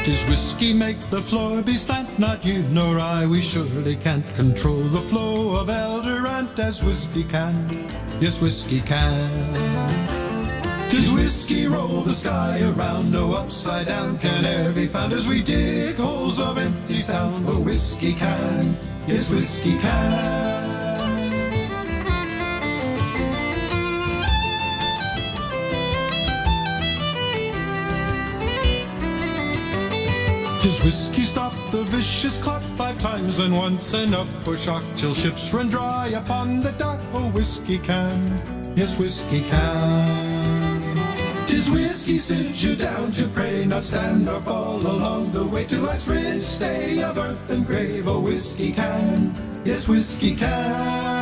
'Tis whiskey make the floor be slant, not you nor I. We surely can't control the flow of Eldorant as whiskey can. Yes, whiskey can. 'Tis whiskey roll the sky around, no upside down can e'er be found as we dig holes of empty sound. Oh, whiskey can, yes, whiskey can. 'Tis whiskey stop the vicious clock 5 times, and once enough for shock, till ships run dry upon the dock. Oh, whiskey can, yes, whiskey can. 'Tis whiskey sit you down to pray, not stand or fall along the way to life's rich stay of earth and grave. Oh, whiskey can, yes, whiskey can.